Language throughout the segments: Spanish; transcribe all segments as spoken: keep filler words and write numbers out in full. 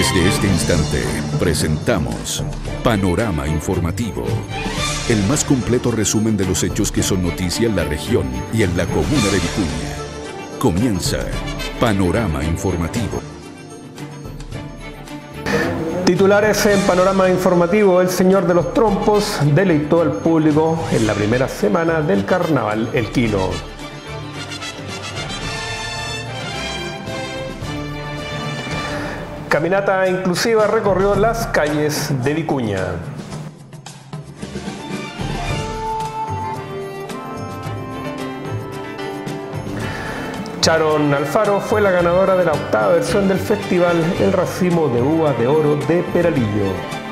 Desde este instante presentamos Panorama Informativo, el más completo resumen de los hechos que son noticia en la región y en la comuna de Vicuña. Comienza Panorama Informativo. Titulares en Panorama Informativo. El señor de los trompos deleitó al público en la primera semana del Carnaval Elquino. Caminata inclusiva recorrió las calles de Vicuña. Sharon Alfaro fue la ganadora de la octava versión del festival El Racimo de Uvas de Oro de Peralillo.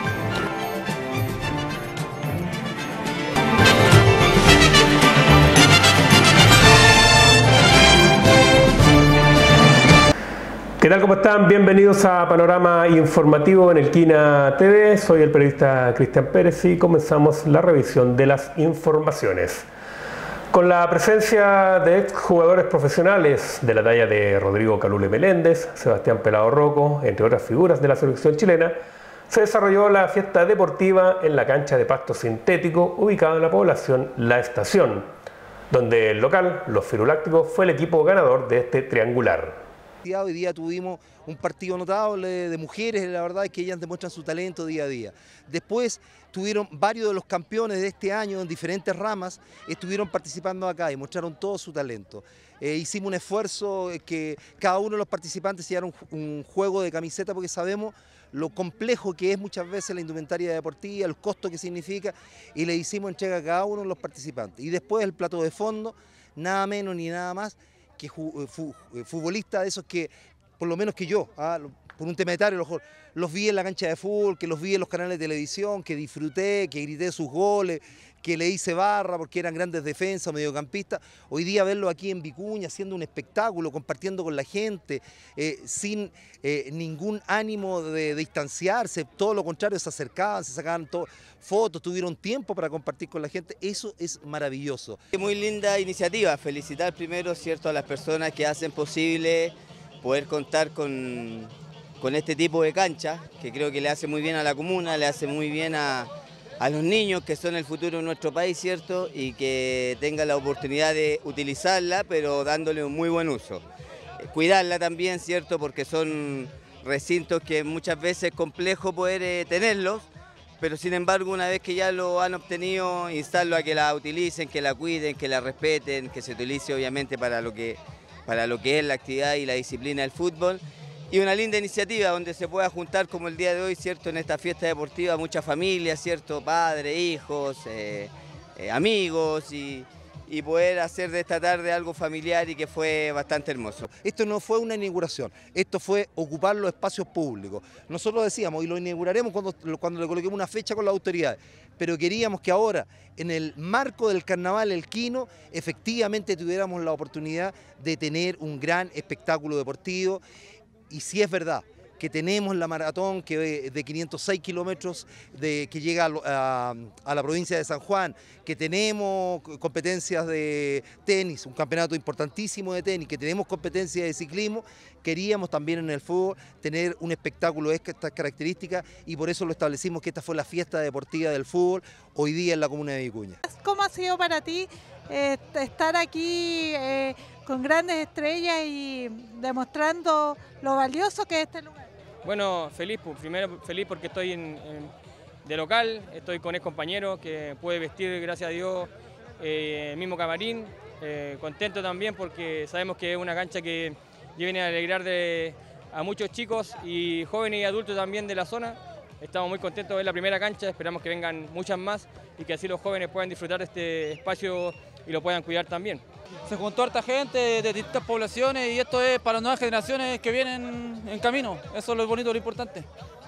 ¿Qué tal? ¿Cómo están? Bienvenidos a Panorama Informativo en Elquina T V. Soy el periodista Cristian Pérez y comenzamos la revisión de las informaciones. Con la presencia de exjugadores profesionales de la talla de Rodrigo Calule Meléndez, Sebastián Pelado Rocco, entre otras figuras de la selección chilena, se desarrolló la fiesta deportiva en la cancha de pasto sintético ubicada en la población La Estación, donde el local, los Firulácticos, fue el equipo ganador de este triangular. Hoy día tuvimos un partido notable de mujeres, la verdad es que ellas demuestran su talento día a día. Después tuvieron varios de los campeones de este año en diferentes ramas, estuvieron participando acá y mostraron todo su talento. Eh, hicimos un esfuerzo que cada uno de los participantes hiciera un, un juego de camiseta porque sabemos lo complejo que es muchas veces la indumentaria deportiva, el costo que significa, y le hicimos entrega a cada uno de los participantes. Y después el plato de fondo, nada menos ni nada más que futbolistas de esos que, por lo menos que yo, ¿ah? por un tema etario, los, los vi en la cancha de fútbol, que los vi en los canales de televisión, que disfruté, que grité sus goles, que le hice barra porque eran grandes defensas, mediocampistas. Hoy día verlo aquí en Vicuña haciendo un espectáculo, compartiendo con la gente, eh, sin eh, ningún ánimo de, de distanciarse, todo lo contrario, se acercaban, se sacaban todo, fotos, tuvieron tiempo para compartir con la gente, eso es maravilloso. Muy linda iniciativa, felicitar primero, cierto, a las personas que hacen posible poder contar con, con este tipo de cancha, que creo que le hace muy bien a la comuna, le hace muy bien a a los niños que son el futuro de nuestro país, ¿cierto? Y que tengan la oportunidad de utilizarla, pero dándole un muy buen uso. Cuidarla también, ¿cierto? Porque son recintos que muchas veces es complejo poder eh, tenerlos, pero sin embargo una vez que ya lo han obtenido, instarlo a que la utilicen, que la cuiden, que la respeten, que se utilice obviamente para lo que, para lo que es la actividad y la disciplina del fútbol. Y una linda iniciativa donde se pueda juntar como el día de hoy, ¿cierto? En esta fiesta deportiva muchas familias, ¿cierto? Padres, hijos, eh, eh, amigos y, y poder hacer de esta tarde algo familiar y que fue bastante hermoso. Esto no fue una inauguración, esto fue ocupar los espacios públicos. Nosotros decíamos, y lo inauguraremos cuando, cuando le coloquemos una fecha con la autoridad, pero queríamos que ahora, en el marco del Carnaval Elquino, efectivamente tuviéramos la oportunidad de tener un gran espectáculo deportivo. Y si es verdad que tenemos la maratón que de quinientos seis kilómetros de, que llega a, a, a la provincia de San Juan, que tenemos competencias de tenis, un campeonato importantísimo de tenis, que tenemos competencias de ciclismo, queríamos también en el fútbol tener un espectáculo de estas características y por eso lo establecimos que esta fue la fiesta deportiva del fútbol hoy día en la comuna de Vicuña. ¿Cómo ha sido para ti eh, estar aquí eh, con grandes estrellas y demostrando lo valioso que es este lugar? Bueno, feliz, primero feliz porque estoy en, en, de local, estoy con ex compañeros que puede vestir, gracias a Dios, eh, el mismo camarín, eh, contento también porque sabemos que es una cancha que viene a alegrar de, a muchos chicos y jóvenes y adultos también de la zona. Estamos muy contentos de ver la primera cancha, esperamos que vengan muchas más y que así los jóvenes puedan disfrutar de este espacio y lo puedan cuidar también. Se juntó harta gente de distintas poblaciones y esto es para las nuevas generaciones que vienen en camino. Eso es lo bonito, lo importante.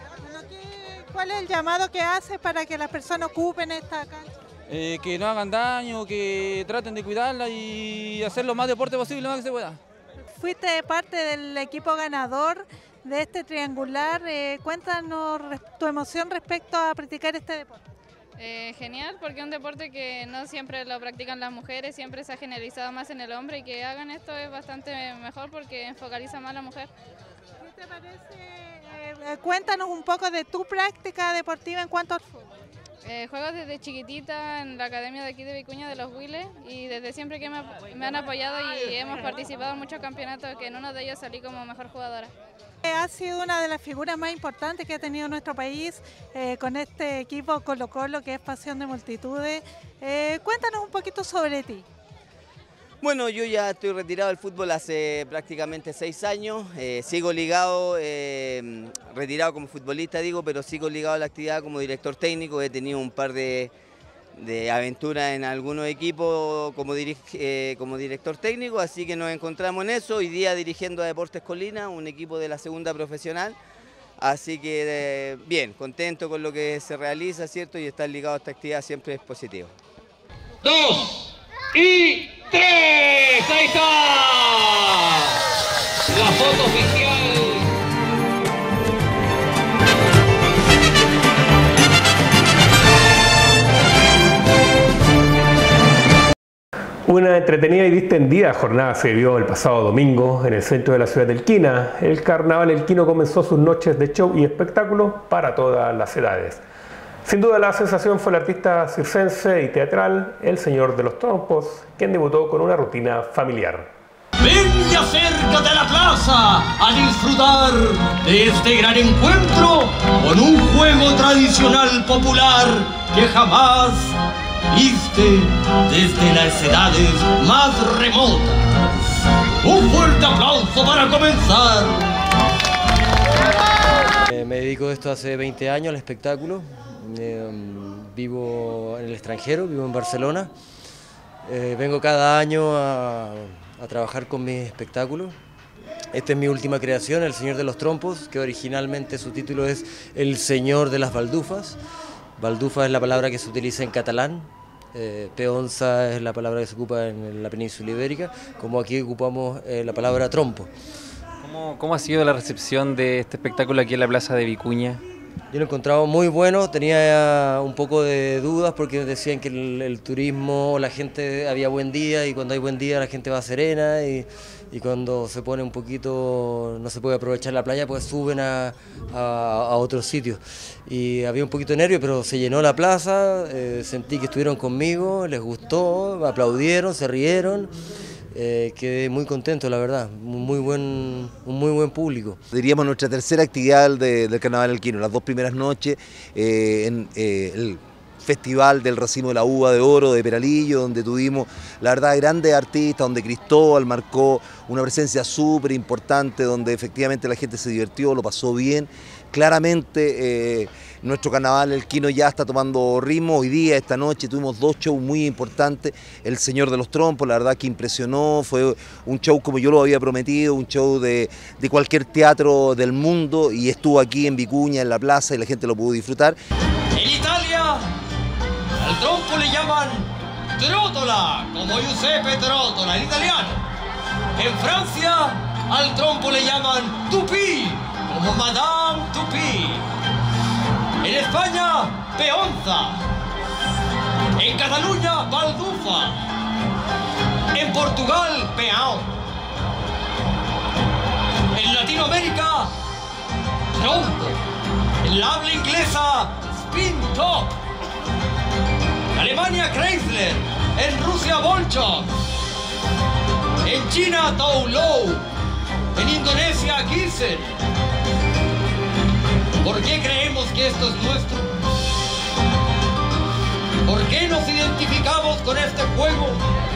¿Cuál es el llamado que hace para que las personas ocupen esta cancha? Eh, que no hagan daño, que traten de cuidarla y hacer lo más deporte posible, lo más que se pueda. Fuiste parte del equipo ganador de este triangular. Eh, cuéntanos tu emoción respecto a practicar este deporte. Eh, genial, porque es un deporte que no siempre lo practican las mujeres, siempre se ha generalizado más en el hombre y que hagan esto es bastante mejor porque focaliza más a la mujer. ¿Qué te parece eh, eh, cuéntanos un poco de tu práctica deportiva en cuanto al fútbol. Eh, juego desde chiquitita en la academia de aquí de Vicuña de los Huiles y desde siempre que me, me han apoyado y hemos participado en muchos campeonatos, que en uno de ellos salí como mejor jugadora. Ha sido una de las figuras más importantes que ha tenido nuestro país eh, con este equipo Colo Colo, que es Pasión de Multitudes. Eh, cuéntanos un poquito sobre ti. Bueno, yo ya estoy retirado del fútbol hace prácticamente seis años, eh, sigo ligado, eh, retirado como futbolista digo, pero sigo ligado a la actividad como director técnico. He tenido un par de, de aventuras en algunos equipos como, dirige, eh, como director técnico, así que nos encontramos en eso, hoy día dirigiendo a Deportes Colina, un equipo de la segunda profesional, así que eh, bien, contento con lo que se realiza, ¿cierto? Y estar ligado a esta actividad siempre es positivo. Dos y tres, ahí está, la foto oficial. Una entretenida y distendida jornada se vivió el pasado domingo en el centro de la ciudad de Elquina. El carnaval elquino comenzó sus noches de show y espectáculo para todas las edades. Sin duda la sensación fue el artista circense y teatral, el Señor de los Trompos, quien debutó con una rutina familiar. Ven y acércate a la plaza a disfrutar de este gran encuentro con un juego tradicional popular que jamás viste desde las edades más remotas. Un fuerte aplauso para comenzar. Eh, me dedico a esto hace veinte años, al espectáculo. Eh, vivo en el extranjero, vivo en Barcelona. Eh, vengo cada año a, a trabajar con mis espectáculos. Esta es mi última creación, El Señor de los Trompos, que originalmente su título es El Señor de las Baldufas. Baldufa es la palabra que se utiliza en catalán, eh, peonza es la palabra que se ocupa en la península ibérica, como aquí ocupamos eh, la palabra trompo. ¿Cómo, ¿Cómo ha sido la recepción de este espectáculo aquí en la Plaza de Vicuña? Yo lo he encontrado muy bueno, tenía un poco de dudas porque decían que el, el turismo, la gente había buen día y cuando hay buen día la gente va serena y, y cuando se pone un poquito, no se puede aprovechar la playa, pues suben a, a, a otros sitios. Y había un poquito de nervio, pero se llenó la plaza, eh, sentí que estuvieron conmigo, les gustó, aplaudieron, se rieron. Eh, quedé muy contento, la verdad, muy buen, un muy buen público. Diríamos nuestra tercera actividad de, del Carnaval elquino, las dos primeras noches eh, en eh, el Festival del Racimo de la Uva de Oro de Peralillo, donde tuvimos, la verdad, grandes artistas, donde Cristóbal marcó una presencia súper importante, donde efectivamente la gente se divirtió, lo pasó bien. Claramente eh, nuestro carnaval elquino ya está tomando ritmo. Hoy día, esta noche, tuvimos dos shows muy importantes. El Señor de los Trompos, la verdad que impresionó, fue un show como yo lo había prometido, un show de, de cualquier teatro del mundo y estuvo aquí en Vicuña, en la plaza, y la gente lo pudo disfrutar. En Italia, al trompo le llaman Trottola, como Giuseppe Trottola en italiano. En Francia, al trompo le llaman Tupí, como Madame Tupí. En España, peonza. En Cataluña, baldufa. En Portugal, peão. En Latinoamérica, trompo. En la habla inglesa, spin top. En Alemania, Chrysler. En Rusia, Bolchok. En China, Toulou. En Indonesia, Gisen. ¿Por qué creemos que esto es nuestro? ¿Por qué nos identificamos con este juego?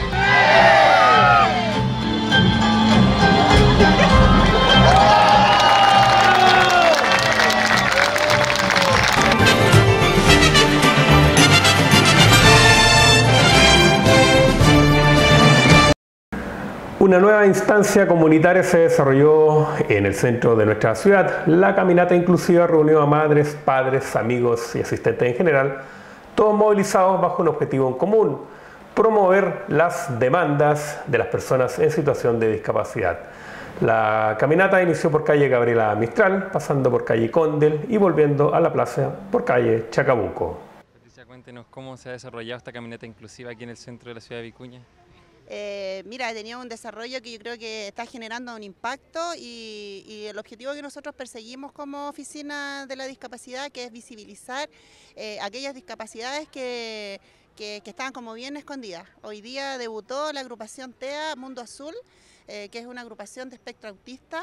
Una nueva instancia comunitaria se desarrolló en el centro de nuestra ciudad. La caminata inclusiva reunió a madres, padres, amigos y asistentes en general, todos movilizados bajo un objetivo en común: promover las demandas de las personas en situación de discapacidad. La caminata inició por calle Gabriela Mistral, pasando por calle Condel y volviendo a la plaza por calle Chacabuco. Patricia, cuéntenos cómo se ha desarrollado esta caminata inclusiva aquí en el centro de la ciudad de Vicuña. Eh, mira, he tenido un desarrollo que yo creo que está generando un impacto y, y el objetivo que nosotros perseguimos como Oficina de la Discapacidad, que es visibilizar eh, aquellas discapacidades que, que, que estaban como bien escondidas. Hoy día debutó la agrupación T E A Mundo Azul, eh, que es una agrupación de espectro autista,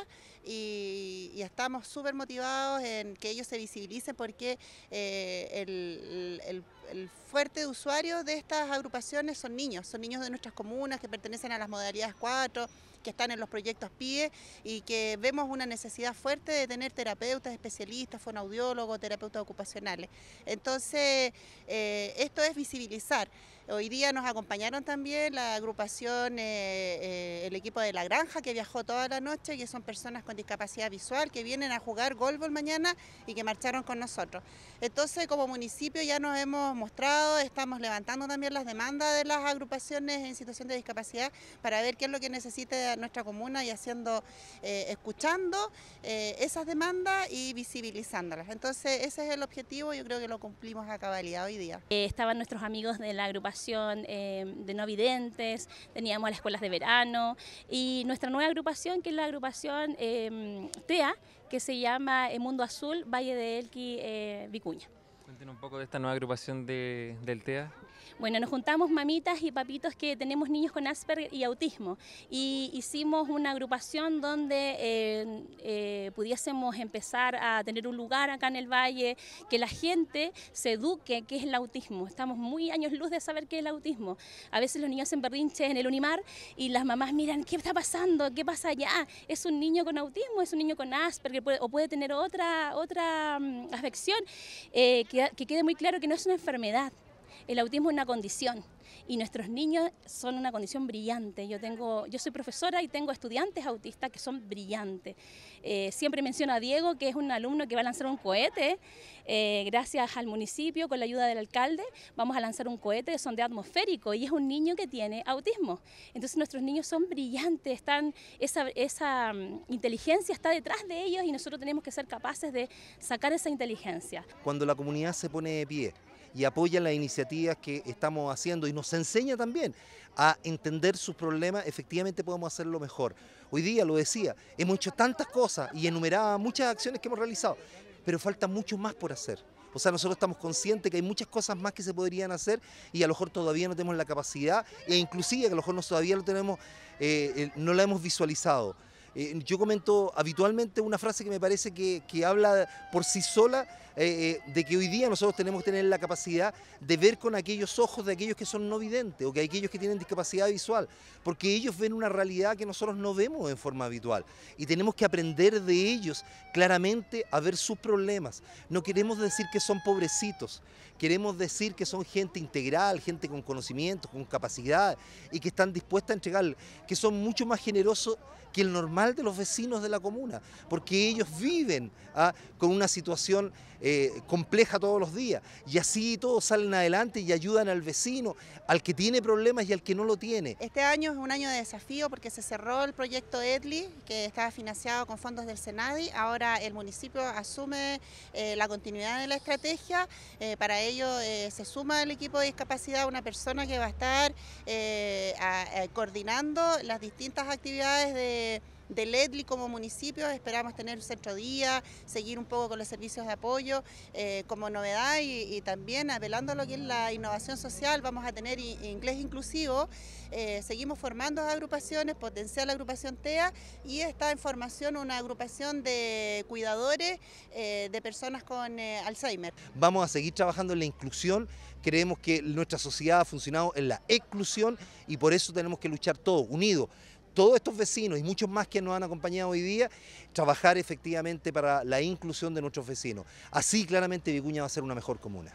y, y estamos súper motivados en que ellos se visibilicen porque eh, el, el, el fuerte de usuarios de estas agrupaciones son niños, son niños de nuestras comunas que pertenecen a las modalidades cuatro, que están en los proyectos P I E y que vemos una necesidad fuerte de tener terapeutas especialistas, fonoaudiólogos, terapeutas ocupacionales. Entonces, eh, esto es visibilizar. Hoy día nos acompañaron también la agrupación, eh, eh, el equipo de La Granja, que viajó toda la noche, que son personas con discapacidad visual, que vienen a jugar golbol mañana y que marcharon con nosotros. Entonces, como municipio ya nos hemos mostrado, estamos levantando también las demandas de las agrupaciones en situación de discapacidad para ver qué es lo que necesita nuestra comuna y haciendo, eh, escuchando eh, esas demandas y visibilizándolas. Entonces, ese es el objetivo, yo creo que lo cumplimos a cabalidad hoy día. Eh, estaban nuestros amigos de la agrupación Eh, de no videntes, teníamos las escuelas de verano y nuestra nueva agrupación, que es la agrupación eh, T E A, que se llama Mundo Azul, Valle de Elqui, eh, Vicuña. Cuéntenos un poco de esta nueva agrupación de, del T E A. Bueno, nos juntamos mamitas y papitos que tenemos niños con Asperger y autismo y hicimos una agrupación donde eh, eh, pudiésemos empezar a tener un lugar acá en el valle, que la gente se eduque qué es el autismo. Estamos muy años luz de saber qué es el autismo. A veces los niños hacen berrinches en el Unimar y las mamás miran, ¿qué está pasando? ¿Qué pasa allá? ¿Es un niño con autismo? ¿Es un niño con Asperger? Puede, ¿O puede tener otra, otra um, afección? Eh, que, que quede muy claro que no es una enfermedad. El autismo es una condición y nuestros niños son una condición brillante. Yo, tengo, yo soy profesora y tengo estudiantes autistas que son brillantes. Eh, siempre menciono a Diego, que es un alumno que va a lanzar un cohete. Eh, gracias al municipio, con la ayuda del alcalde, vamos a lanzar un cohete de sondeo atmosférico y es un niño que tiene autismo. Entonces nuestros niños son brillantes, están, esa, esa um, inteligencia está detrás de ellos y nosotros tenemos que ser capaces de sacar esa inteligencia. Cuando la comunidad se pone de pie y apoya las iniciativas que estamos haciendo y nos enseña también a entender sus problemas, efectivamente podemos hacerlo mejor. Hoy día, lo decía, hemos hecho tantas cosas y enumeraba muchas acciones que hemos realizado, pero falta mucho más por hacer. O sea, nosotros estamos conscientes que hay muchas cosas más que se podrían hacer y a lo mejor todavía no tenemos la capacidad e inclusive que a lo mejor no, todavía lo tenemos, eh, no la hemos visualizado. Eh, yo comento habitualmente una frase que me parece que, que habla por sí sola eh, de que hoy día nosotros tenemos que tener la capacidad de ver con aquellos ojos de aquellos que son no videntes o que aquellos que tienen discapacidad visual, porque ellos ven una realidad que nosotros no vemos en forma habitual y tenemos que aprender de ellos claramente a ver sus problemas. No queremos decir que son pobrecitos, queremos decir que son gente integral, gente con conocimientos, con capacidad y que están dispuestas a entregar, que son mucho más generosos que el normal de los vecinos de la comuna, porque ellos viven ¿ah? con una situación eh, compleja todos los días y así todos salen adelante y ayudan al vecino, al que tiene problemas y al que no lo tiene. Este año es un año de desafío porque se cerró el proyecto E D L I, que estaba financiado con fondos del Senadi. Ahora el municipio asume eh, la continuidad de la estrategia. Eh, para ello eh, se suma al equipo de discapacidad una persona que va a estar eh, a, a, coordinando las distintas actividades de del E D L I como municipio. Esperamos tener un centro día, seguir un poco con los servicios de apoyo eh, como novedad y, y también apelando a lo que es la innovación social. Vamos a tener inglés inclusivo, eh, seguimos formando agrupaciones, potenciar la agrupación T E A y está en formación una agrupación de cuidadores eh, de personas con eh, Alzheimer. Vamos a seguir trabajando en la inclusión. Creemos que nuestra sociedad ha funcionado en la exclusión y por eso tenemos que luchar todos, unidos. Todos estos vecinos y muchos más que nos han acompañado hoy día, trabajar efectivamente para la inclusión de nuestros vecinos. Así claramente Vicuña va a ser una mejor comuna.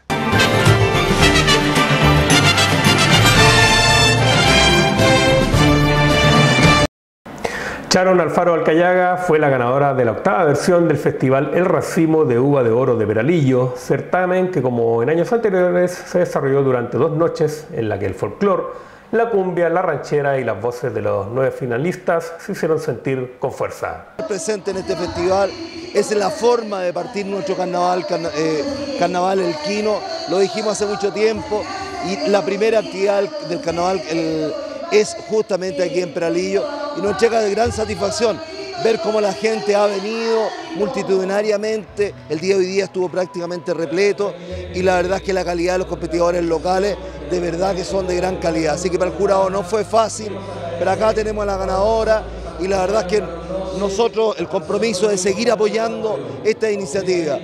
Sharon Alfaro Alcayaga fue la ganadora de la octava versión del festival El Racimo de Uva de Oro de Peralillo, certamen que como en años anteriores se desarrolló durante dos noches en la que el folclor, la cumbia, la ranchera y las voces de los nueve finalistas se hicieron sentir con fuerza. Presente en este festival es la forma de partir nuestro carnaval, carna, eh, carnaval elquino, lo dijimos hace mucho tiempo, y la primera actividad del carnaval el, es justamente aquí en Peralillo y nos entrega de gran satisfacción ver cómo la gente ha venido multitudinariamente. El día de hoy día estuvo prácticamente repleto y la verdad es que la calidad de los competidores locales de verdad que son de gran calidad. Así que para el jurado no fue fácil, pero acá tenemos a la ganadora y la verdad es que nosotros el compromiso de seguir apoyando esta iniciativa.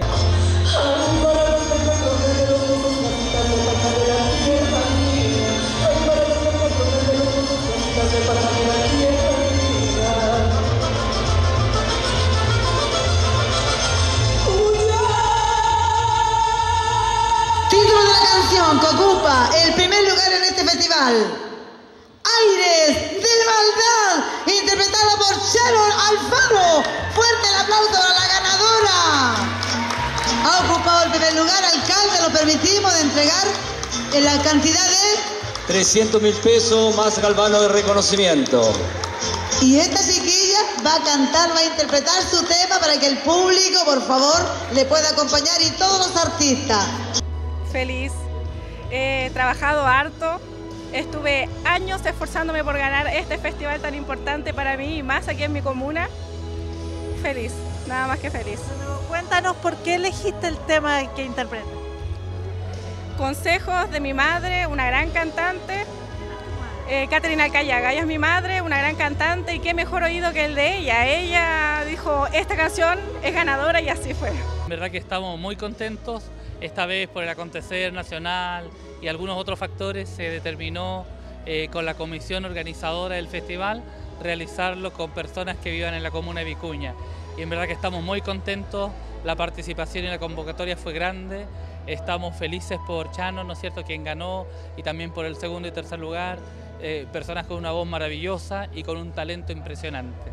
Título de la canción que ocupa el primer lugar en este festival: Aires de Maldad, interpretada por Sharon Alfaro. Fuerte el aplauso para la ganadora. Ha ocupado el primer lugar, alcalde, lo permitimos de entregar en la cantidad de trescientos mil pesos más galvano de reconocimiento. Y esta chiquilla va a cantar, va a interpretar su tema para que el público, por favor, le pueda acompañar y todos los artistas. Feliz, he trabajado harto, estuve años esforzándome por ganar este festival tan importante para mí y más aquí en mi comuna. Feliz, nada más que feliz. Bueno, cuéntanos por qué elegiste el tema que interpretas. Consejos de mi madre, una gran cantante, eh, Catherine Alcayaga. Ella es mi madre, una gran cantante y qué mejor oído que el de ella. Ella dijo, esta canción es ganadora y así fue. En verdad que estamos muy contentos. Esta vez por el acontecer nacional y algunos otros factores se determinó eh, con la comisión organizadora del festival realizarlo con personas que vivan en la comuna de Vicuña. Y en verdad que estamos muy contentos, la participación y la convocatoria fue grande, estamos felices por Chano, ¿no es cierto?, quien ganó, y también por el segundo y tercer lugar, eh, personas con una voz maravillosa y con un talento impresionante.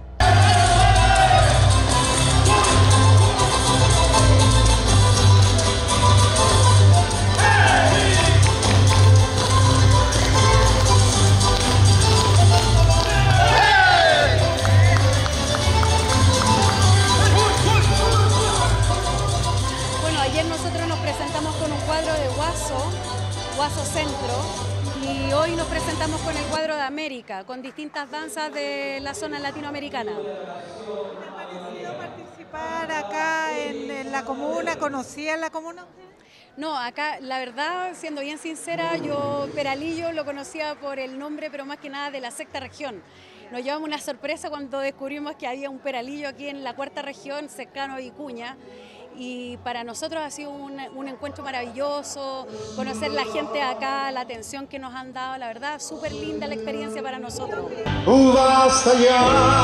Guaso Centro, y hoy nos presentamos con el cuadro de América, con distintas danzas de la zona latinoamericana. ¿Te ha parecido participar acá en, en la comuna? ¿Conocías la comuna? No, acá la verdad, siendo bien sincera, yo Peralillo lo conocía por el nombre, pero más que nada de la sexta región. Nos llevamos una sorpresa cuando descubrimos que había un Peralillo aquí en la cuarta región, cercano a Vicuña. Y para nosotros ha sido un, un encuentro maravilloso, conocer la gente acá, la atención que nos han dado, la verdad, súper linda la experiencia para nosotros. Tú basta ya,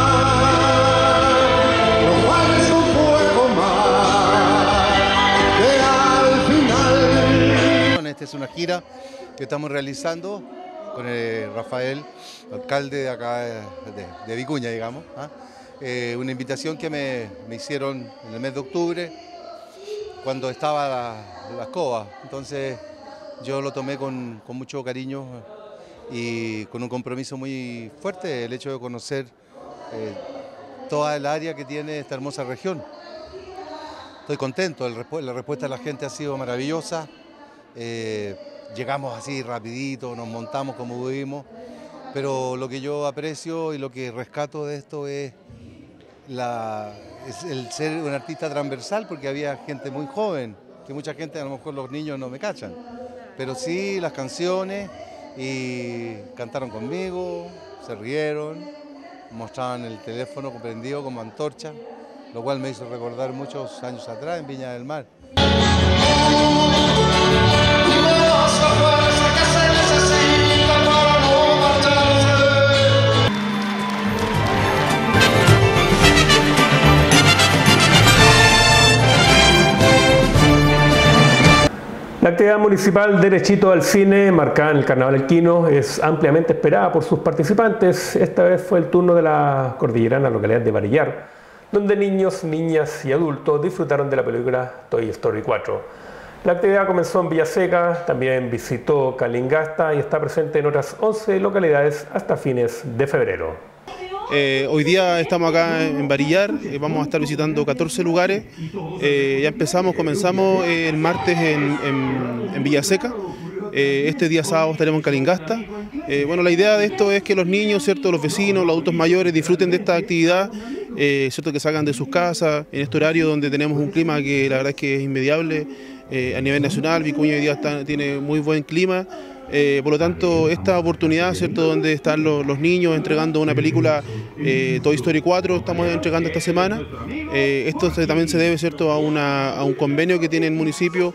no guardes un fuego más, que al final... Esta es una gira que estamos realizando con el Rafael, alcalde de acá de, de Vicuña, digamos. ¿ah? Eh, una invitación que me, me hicieron en el mes de octubre, cuando estaba la, la escoba. Entonces yo lo tomé con, con mucho cariño y con un compromiso muy fuerte, el hecho de conocer eh, toda el área que tiene esta hermosa región. Estoy contento, el, la respuesta de la gente ha sido maravillosa. Eh, llegamos así rapidito, nos montamos como pudimos, pero lo que yo aprecio y lo que rescato de esto es La, es el ser un artista transversal, porque había gente muy joven, que mucha gente, a lo mejor los niños no me cachan, pero sí las canciones, y cantaron conmigo, se rieron, mostraban el teléfono prendido como antorcha, lo cual me hizo recordar muchos años atrás en Viña del Mar. La actividad municipal Derechito al Cine, marcada en el Carnaval Elquino, es ampliamente esperada por sus participantes. Esta vez fue el turno de la cordillerana localidad de Varillar, donde niños, niñas y adultos disfrutaron de la película Toy Story cuatro. La actividad comenzó en Villaseca, también visitó Calingasta y está presente en otras once localidades hasta fines de febrero. Eh, hoy día estamos acá en Varillar, eh, vamos a estar visitando catorce lugares, eh, ya empezamos, comenzamos eh, el martes en, en, en Villaseca, eh, este día sábado estaremos en Calingasta, Eh, bueno, la idea de esto es que los niños, ¿cierto?, los vecinos, los adultos mayores disfruten de esta actividad, eh, ¿cierto?, que salgan de sus casas en este horario donde tenemos un clima que la verdad es que es inmediable eh, a nivel nacional. Vicuña hoy día está, tiene muy buen clima. Eh, por lo tanto, esta oportunidad, ¿cierto?, donde están los, los niños entregando una película, eh, Toy Story cuatro, estamos entregando esta semana. Eh, esto se, también se debe, ¿cierto?, a, una, a un convenio que tiene el municipio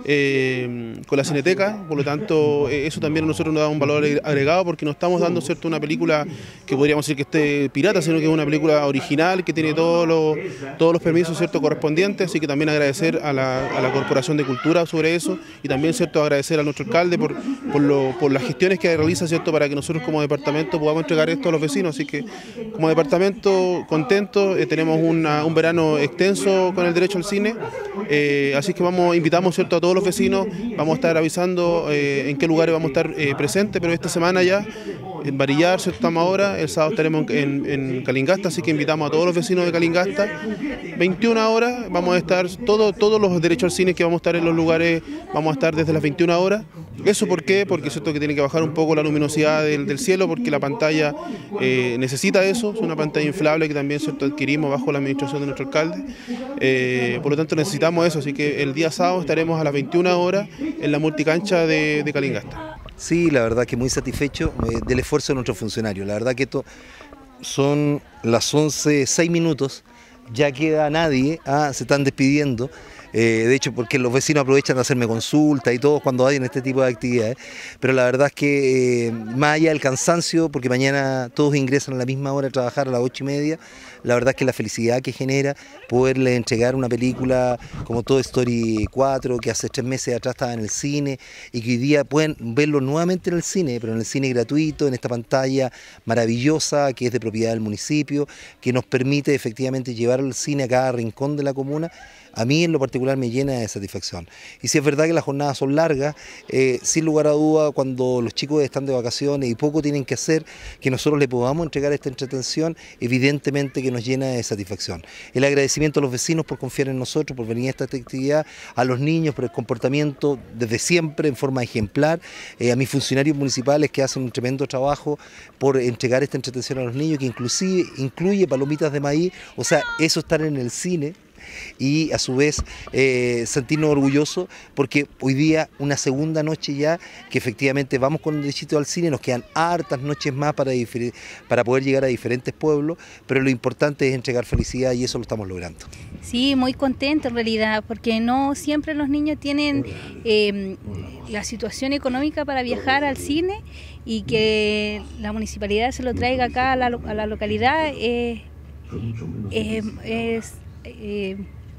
Eh, con la Cineteca, por lo tanto eh, eso también a nosotros nos da un valor agregado porque no estamos dando, ¿cierto?, una película que podríamos decir que esté pirata, sino que es una película original que tiene todos los, todos los permisos, ¿cierto?, correspondientes, así que también agradecer a la, a la Corporación de Cultura sobre eso y también, ¿cierto?, agradecer a nuestro alcalde por, por, lo, por las gestiones que realiza, ¿cierto?, para que nosotros como departamento podamos entregar esto a los vecinos, así que como departamento contento, eh, tenemos una, un verano extenso con el derecho al cine, eh, así que vamos, invitamos, ¿cierto?, a todos los vecinos, vamos a estar avisando eh, en qué lugares vamos a estar eh, presentes, pero esta semana ya en Varillar, ¿cierto?, estamos ahora, el sábado estaremos en, en Calingasta, así que invitamos a todos los vecinos de Calingasta, veintiuna horas, vamos a estar, todo, todos los derechos al cine que vamos a estar en los lugares, vamos a estar desde las veintiuna horas. ¿Eso por qué? Porque es cierto que tiene que bajar un poco la luminosidad del, del cielo, porque la pantalla eh, necesita eso, es una pantalla inflable que también, ¿cierto?, adquirimos bajo la administración de nuestro alcalde, eh, por lo tanto necesitamos eso, así que el día sábado estaremos a las veintiuna horas en la multicancha de, de Calingasta. Sí, la verdad que muy satisfecho eh, del esfuerzo de nuestros funcionarios. La verdad que esto son las once, seis minutos, ya queda nadie, ah, se están despidiendo. Eh, de hecho, porque los vecinos aprovechan de hacerme consultas y todo cuando hay en este tipo de actividades, pero la verdad es que eh, más allá del cansancio, porque mañana todos ingresan a la misma hora a trabajar a las ocho y media, la verdad es que la felicidad que genera poderle entregar una película como Toy Story cuatro, que hace tres meses atrás estaba en el cine y que hoy día pueden verlo nuevamente en el cine, pero en el cine gratuito, en esta pantalla maravillosa que es de propiedad del municipio, que nos permite efectivamente llevar el cine a cada rincón de la comuna. A mí en lo particular me llena de satisfacción. Y si es verdad que las jornadas son largas, eh, sin lugar a duda cuando los chicos están de vacaciones y poco tienen que hacer, que nosotros les podamos entregar esta entretención, evidentemente que nos llena de satisfacción. El agradecimiento a los vecinos por confiar en nosotros, por venir a esta actividad, a los niños por el comportamiento desde siempre en forma ejemplar, eh, a mis funcionarios municipales que hacen un tremendo trabajo por entregar esta entretención a los niños, que inclusive incluye palomitas de maíz, o sea, eso estar en el cine. Y a su vez eh, sentirnos orgullosos porque hoy día una segunda noche ya que efectivamente vamos con el derechito al cine, nos quedan hartas noches más para, para poder llegar a diferentes pueblos, pero lo importante es entregar felicidad y eso lo estamos logrando. Sí, muy contento en realidad, porque no siempre los niños tienen eh, la situación económica para viajar al cine y que la municipalidad se lo traiga acá a la, a la localidad eh, eh, es... Eh,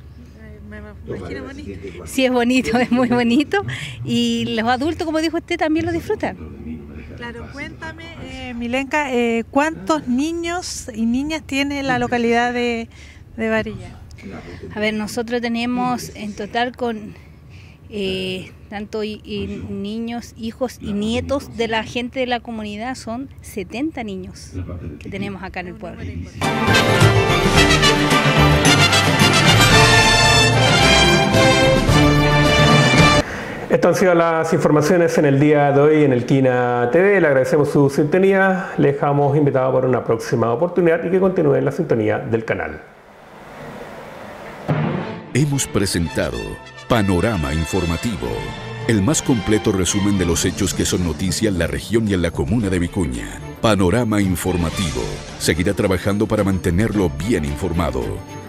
sí, es bonito, es muy bonito y los adultos, como dijo usted, también lo disfrutan. Claro, cuéntame, eh, Milenka, eh, ¿cuántos niños y niñas tiene la localidad de, de Varillar? A ver, nosotros tenemos en total con eh, tanto y, y niños, hijos y nietos de la gente de la comunidad, son setenta niños que tenemos acá en el pueblo. Estas han sido las informaciones en el día de hoy en el Quina T V. Le agradecemos su sintonía. Le dejamos invitado para una próxima oportunidad y que continúe en la sintonía del canal. Hemos presentado Panorama Informativo, el más completo resumen de los hechos que son noticia en la región y en la comuna de Vicuña. Panorama Informativo seguirá trabajando para mantenerlo bien informado.